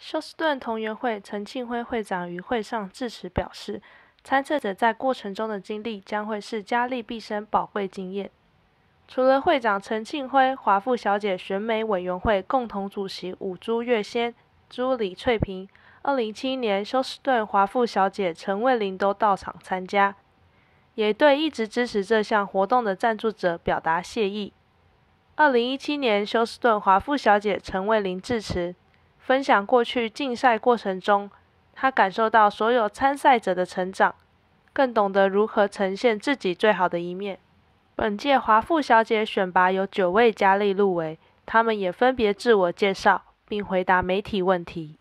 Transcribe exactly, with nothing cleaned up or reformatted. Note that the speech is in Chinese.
休斯顿同源会陈庆辉会长于会上致辞表示，参赛者在过程中的经历将会是家历毕生宝贵经验。除了会长陈庆辉，华富小姐选美委员会共同主席武朱月仙、朱李翠萍，二零一七年休斯顿华富小姐陈卫玲都到场参加，也对一直支持这项活动的赞助者表达谢意。二零一七年休斯顿华富小姐陈卫玲致辞，分享过去竞赛过程中，她感受到所有参赛者的成长，更懂得如何呈现自己最好的一面。本届华富小姐选拔有九位佳丽入围，她们也分别自我介绍，并回答媒体问题。